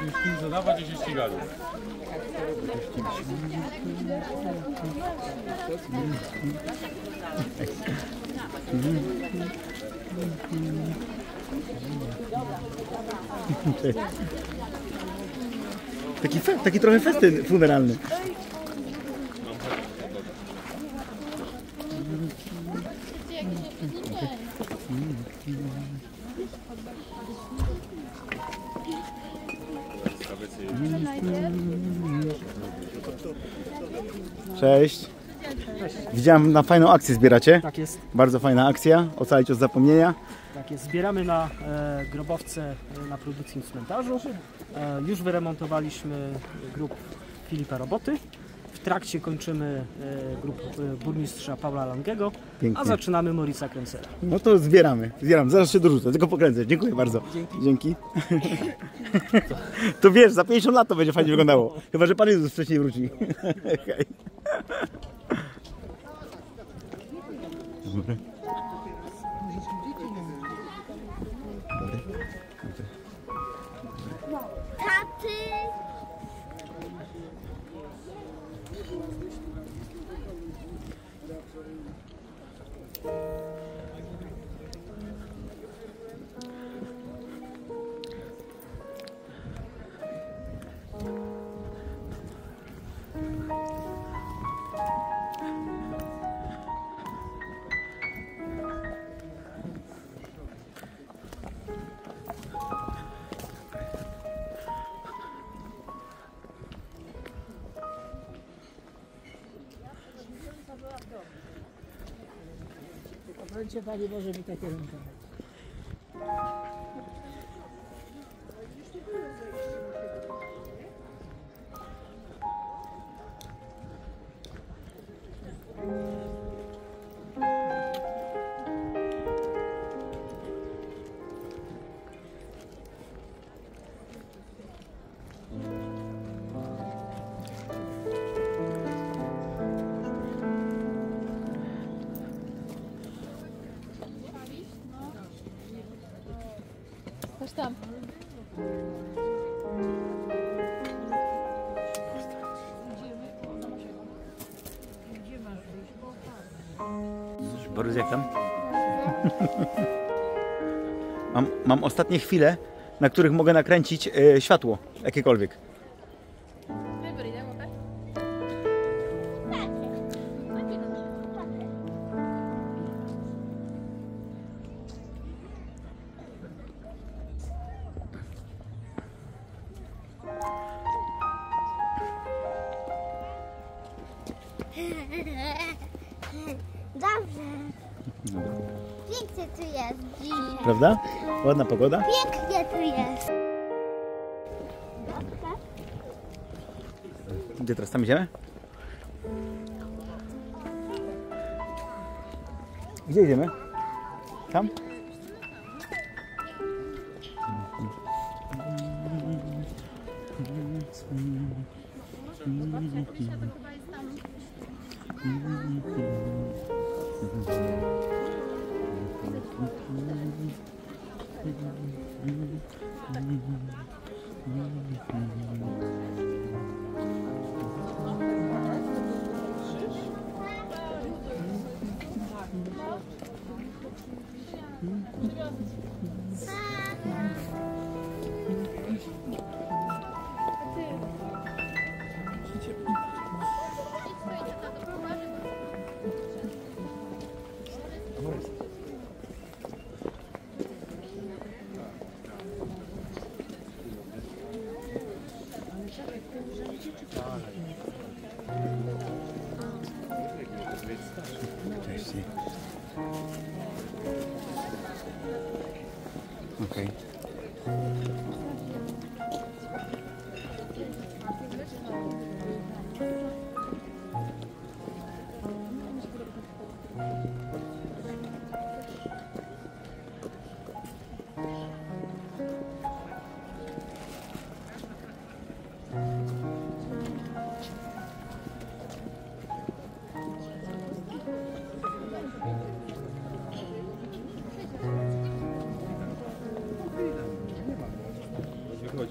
musimy zadawać i się ścigali. Taki trochę festyn funeralny. Cześć. Widziałem, na fajną akcję zbieracie. Tak jest. Bardzo fajna akcja. Ocalić od zapomnienia. Tak jest. Zbieramy na grobowce na produkcji w cmentarzu. Już wyremontowaliśmy grób Filipa Roboty. W trakcie kończymy grób burmistrza Paula Langego, Pięknie. a zaczynamy Maurice'a Kremsera. No to zbieramy. Zaraz się dorzucę, tylko pokręcę. Dziękuję bardzo. Dzięki. To wiesz, za 50 lat to będzie fajnie wyglądało. Chyba że Pan Jezus wcześniej wróci. Hej. Dobry. Taty! Bądźcie Pani może mi takie ręce. Chodź tam. Borys, jak tam? Mam ostatnie chwile, na których mogę nakręcić światło, jakiekolwiek. Dobrze. Pięknie tu jest dzisiaj. Prawda? Ładna pogoda. Pięknie tu jest. Gdzie teraz tam idziemy? Gdzie idziemy? Tam? Cześć. Okej. przychodzi.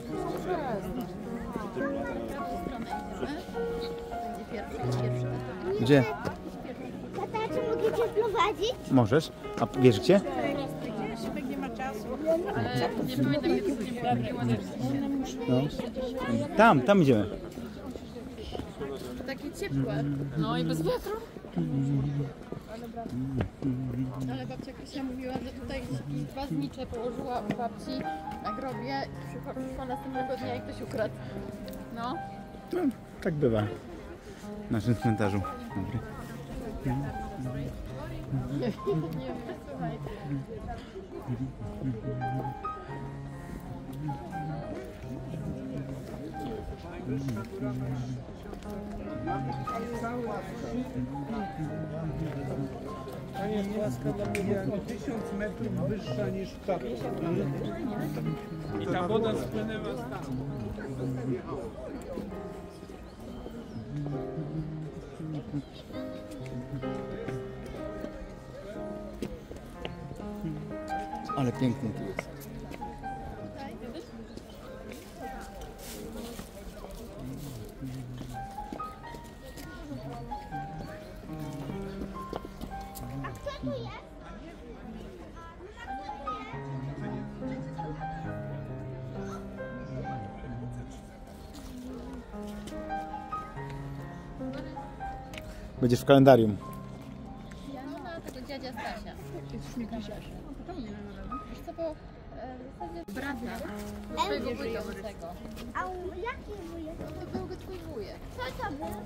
Gdzie? Tata, czy mogę cię prowadzić? Możesz. A wiesz gdzie? No. Tam idziemy. Takie ciepłe. No i bez wiatru. Ale babcia Krysia mówiła, że tutaj jakieś 2 znicze położyła u babci na grobie i przyszła następnego dnia i ktoś ukradł. No. No, tak bywa. W naszym cmentarzu. Dobry. Nie, słuchaj. To jest łaska dla mnie o 1000 metrów wyższa niż ta. I ta woda spłynęła tam. Ale pięknie tu jest. Kto tu jest? Będziesz w kalendarium. Żona tego dziadzia Stasia. Wiesz co, bo w zasadzie brata swojego wujka tego. A jaki wujek? To byłby twój wujek. Co to był?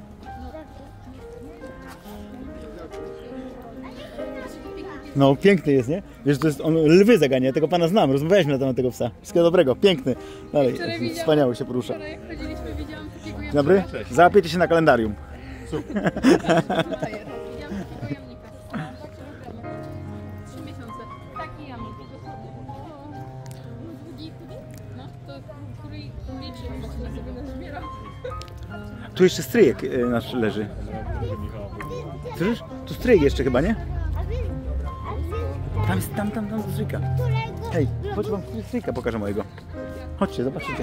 No piękny jest, nie? Wiesz, to jest on lwy zagania, ja tego pana znam, rozmawialiśmy na temat tego psa. Wszystkiego dobrego, piękny. Dalej, wspaniały się porusza. Wczoraj jak chodziliśmy, widziałam takiego jamnika. Dobry? Załapiecie się na kalendarium. Widziałam takiego jamnika. 3 miesiące. Taki jamnik. Długi, no, to który liczy, znaczy na sobie nazbiera. Tu jeszcze stryjek nasz leży. Słyszysz? Tu stryjek jeszcze chyba, nie? Tam jest, tam stryjka. Hej, chodź wam stryjka pokażę mojego. Chodźcie, zobaczycie.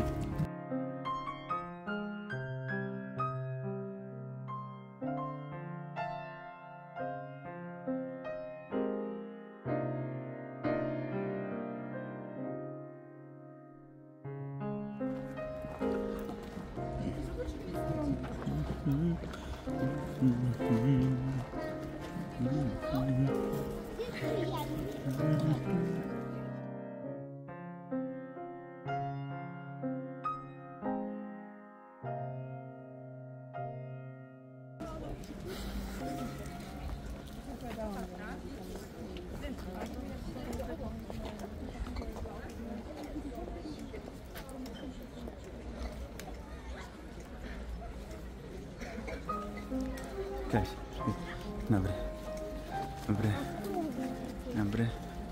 Cześć. Dobry. Dobry. Dobry.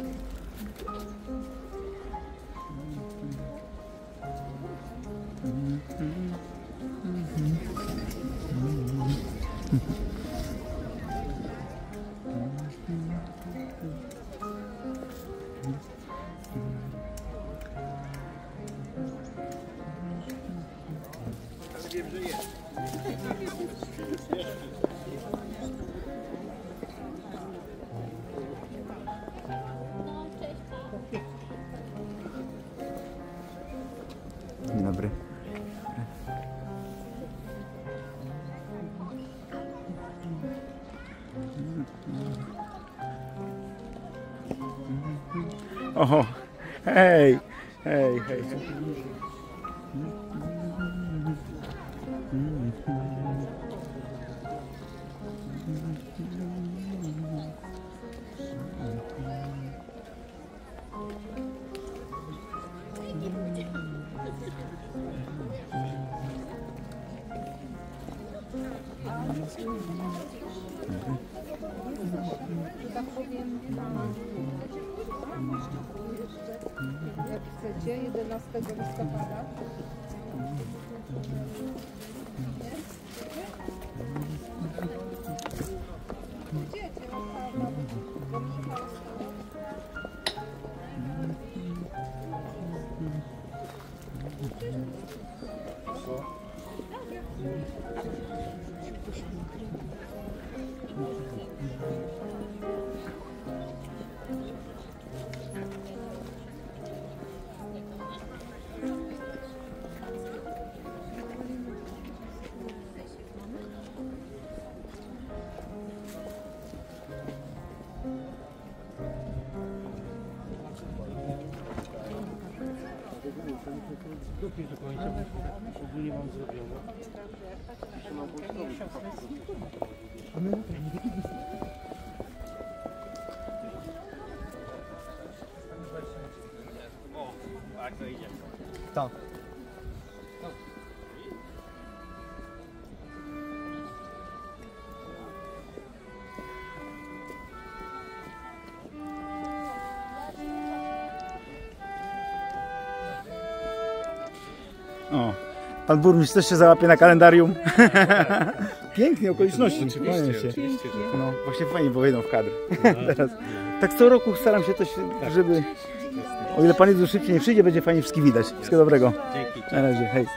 Dzień dobry. Oho, hej, hej, hej. Jak chcecie, 11 listopada. Tak. O, pan burmistrz też się załapie na kalendarium. Pięknie okoliczności. Oczywiście. No, właśnie fajnie, bo wejdą w kadr. Teraz. Tak co roku staram się coś, żeby... O ile pan Jezus szybciej nie przyjdzie, będzie fajnie wszystkich widać. Wszystkiego dobrego. Dzięki. Na razie, hej.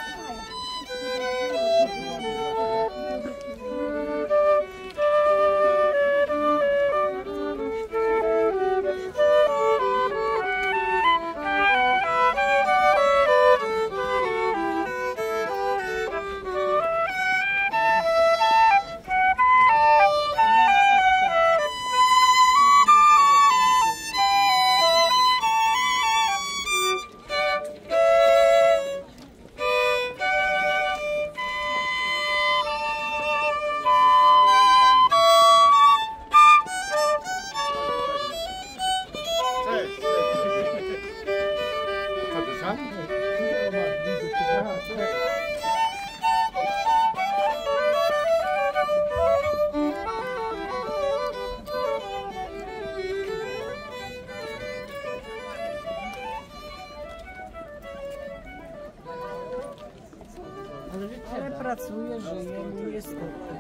Ale pracuje, żyje, nie jest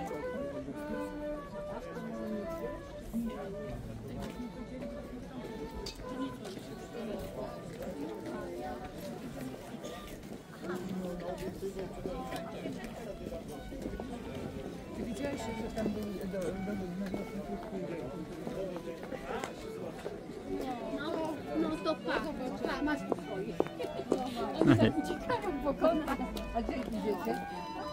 Widziałeś, że tam był No to pa, masz swoje. Ciekawe pokonać. A gdzie idziecie?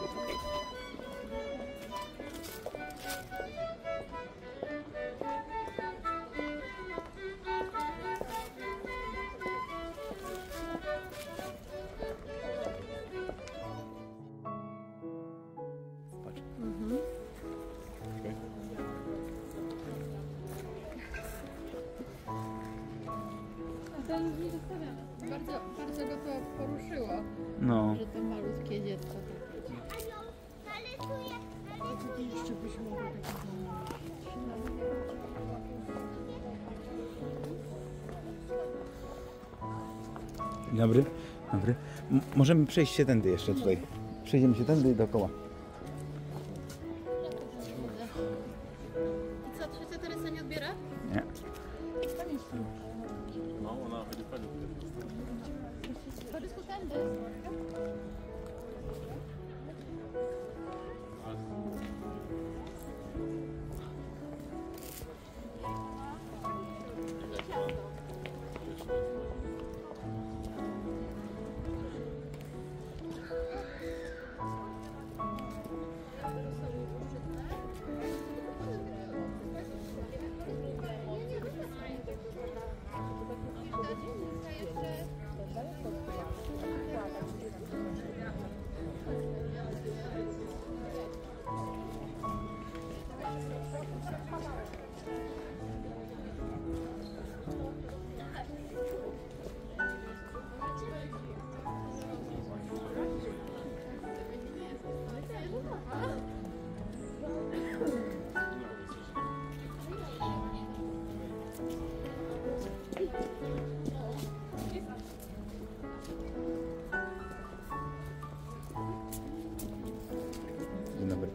To nic nie zostawiam. Bardzo go to poruszyło, No. że to malutkie dziecko. Dzień dobry. Dobry. Możemy przejść się tędy jeszcze tutaj. Przejdziemy się tędy i dookoła. I co, trzecia Teresa nie odbiera? Nie. Borysku, tędy. Dzień dobry.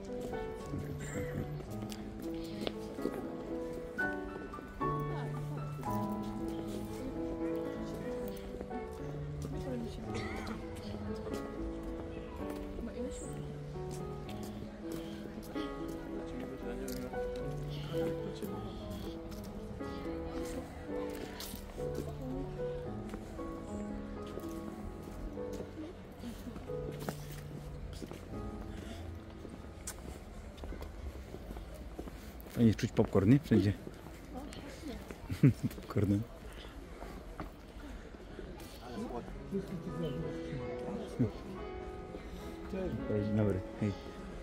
Fajnie czuć popcorn, nie? Wszędzie. Popcornem. Dzień dobry. Hej.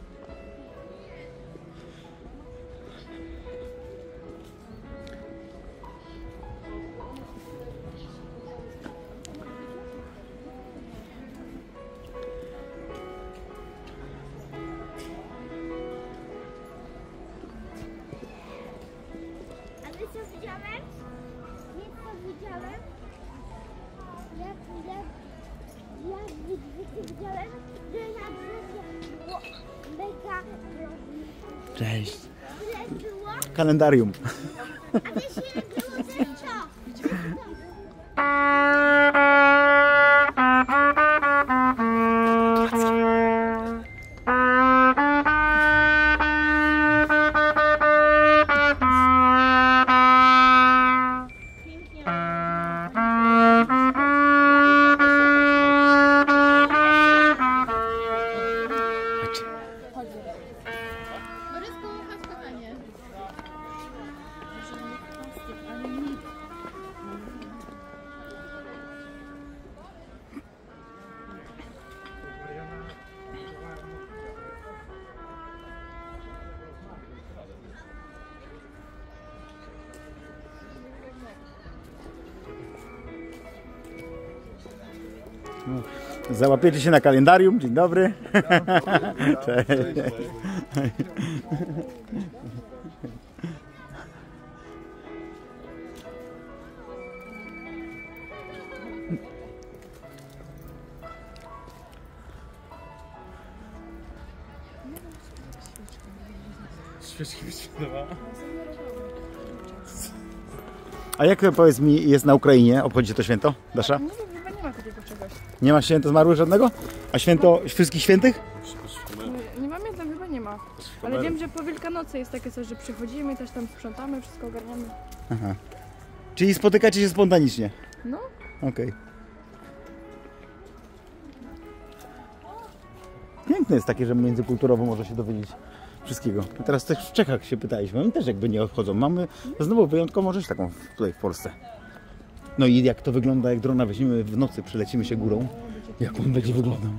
A wiesz co widziałem? Wiesz co widziałem? Widziałem, że na drzewie było mega Cześć. ile było, Kalendarium. a wiesz ile było też co? Borysku, chodź kochanie. Załapiecie się na kalendarium. Dzień dobry. Cześć. Świeczki wyświetlowa. A jak to, powiedz mi, jest na Ukrainie? Obchodzicie to święto, Dasza? Nie, chyba nie ma takiego czegoś. Nie ma święta zmarłych żadnego? A święto wszystkich świętych? Nie pamiętam, chyba nie ma. Ale wiem, że po Wielkanocy jest takie coś, że przychodzimy, też tam sprzątamy, wszystko ogarniamy. Aha. Czyli spotykacie się spontanicznie? No. Okej. Piękne jest takie, że międzykulturowo można się dowiedzieć wszystkiego. A teraz też w Czechach się pytaliśmy, oni też jakby nie odchodzą. Mamy znowu wyjątkową rzecz taką tutaj w Polsce. No i jak to wygląda, jak drona weźmiemy w nocy, przylecimy się górą, jak on będzie wyglądał.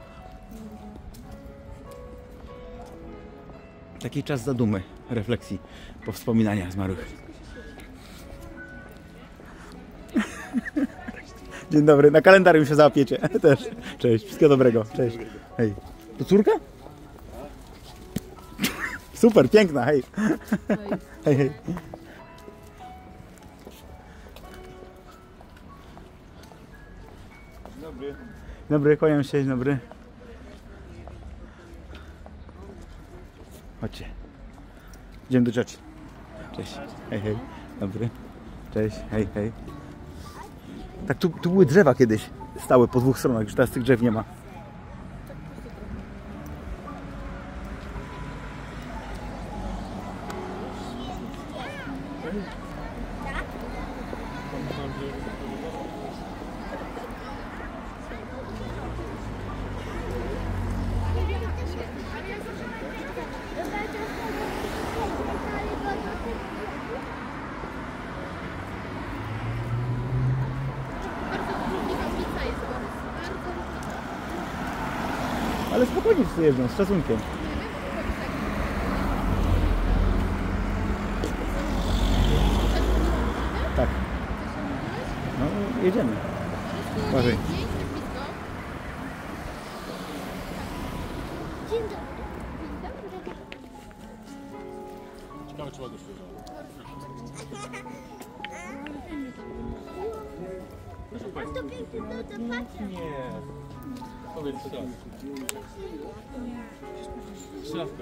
Taki czas zadumy, refleksji, powspominania zmarłych. Dzień dobry, na kalendarium się załapiecie też. Cześć, wszystkiego dobrego, cześć. Hej, to córka? Super, piękna, hej. Hej, hej. Dobry. Dobry, kłaniam się, dzień dobry. Chodźcie. Idziemy do cioci. Cześć, hej, hej. Dobry. Cześć, hej, hej. Tak, tu były drzewa kiedyś. Stały po dwóch stronach, już teraz tych drzew nie ma. Ulica jest, Borys. Bardzo Ale spokojnie wszyscy jeżdżą, z szacunkiem. Tak. No, jedziemy. Uważaj. Dzień dobry. Dzień dobry. Ciekawe, czy ładnie świeżo. A to piękny, to patrzę. Nie. Powiedz tak. Szlawkę.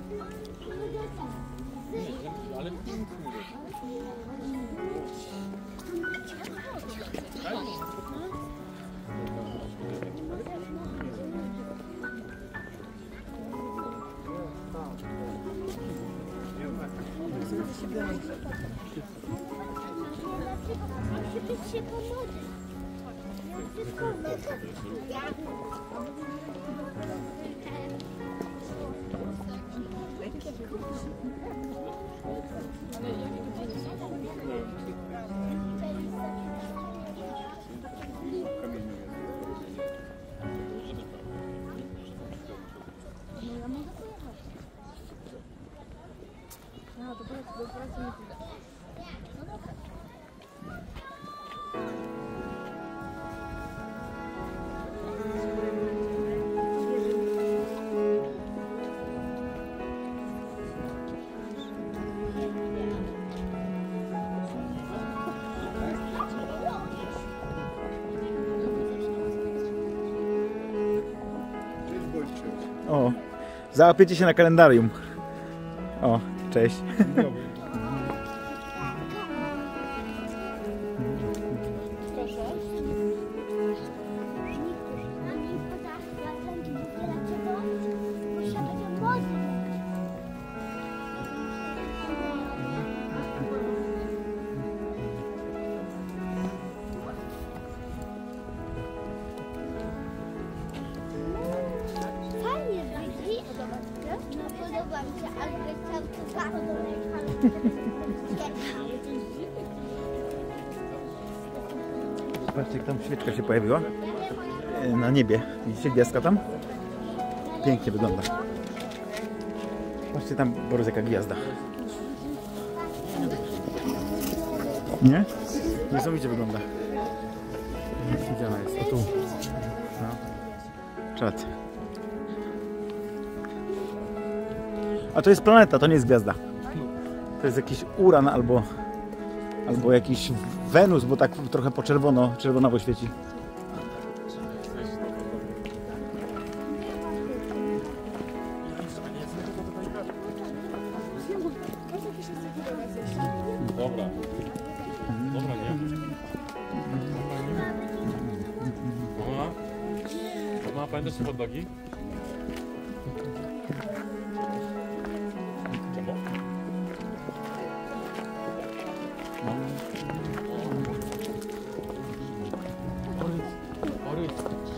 Ale Musi się pomodlić. pracy nie pójdę. O, załapiecie się na kalendarium. O, cześć. Fajnie, widzisz? Podoba ci się? No podoba mi się, ale chciał tu bardzo Patrzcie, jak tam świeczka się pojawiła na niebie. Widzicie gwiazdka tam? Pięknie wygląda. Patrzcie tam, Borys, jaka gwiazda. Nie? Niesamowicie wygląda. Gdzie ona jest? O tu. No. Czad. A to jest planeta, to nie jest gwiazda. To jest jakiś Uran albo jakiś Wenus, bo tak trochę po czerwonawo świeci. Dobra. Dobra, nie? Mama, pamiętasz te hot dogi? Czemu? Borys.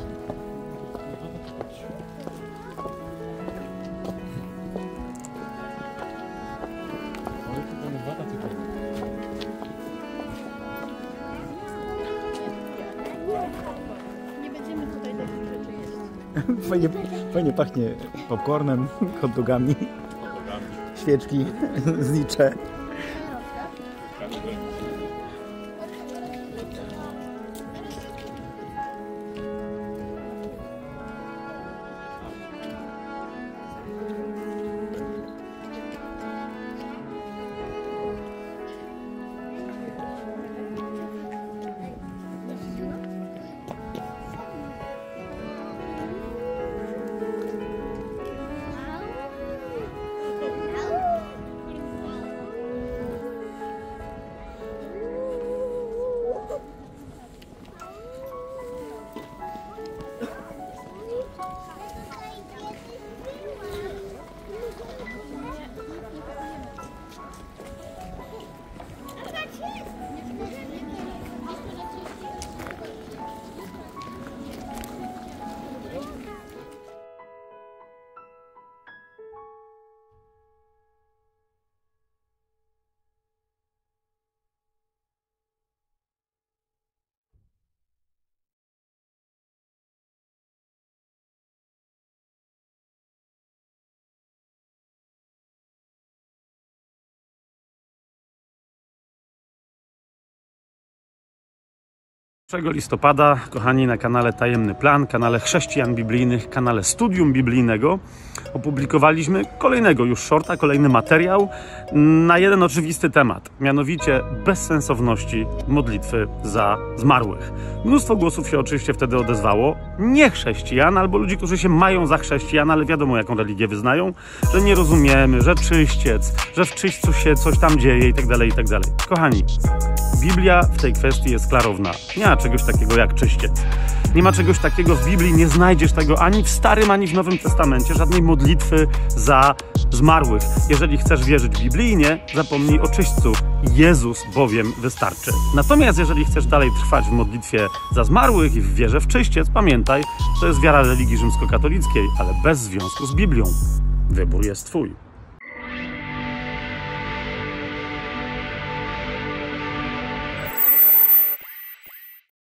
Nie będziemy tutaj takich rzeczy jeść. Fajnie pachnie popcornem, hot dogami, świeczki znicze. Listopada, kochani, na kanale Tajemny Plan, kanale Chrześcijan Biblijnych, kanale Studium Biblijnego opublikowaliśmy kolejnego już shorta, kolejny materiał na jeden oczywisty temat, mianowicie bezsensowności modlitwy za zmarłych. Mnóstwo głosów się oczywiście wtedy odezwało, nie chrześcijan albo ludzi, którzy się mają za chrześcijan, ale wiadomo jaką religię wyznają, że nie rozumiemy, że czyściec, że w czyśćcu się coś tam dzieje i tak dalej, i tak dalej. Kochani, Biblia w tej kwestii jest klarowna. Nie ma czegoś takiego jak czyściec. Nie ma czegoś takiego w Biblii, nie znajdziesz tego ani w Starym, ani w Nowym Testamencie, żadnej modlitwy za zmarłych. Jeżeli chcesz wierzyć biblijnie, zapomnij o czyśćcu. Jezus bowiem wystarczy. Natomiast jeżeli chcesz dalej trwać w modlitwie za zmarłych i w wierze w czyściec, pamiętaj, to jest wiara religii rzymskokatolickiej, ale bez związku z Biblią. Wybór jest twój.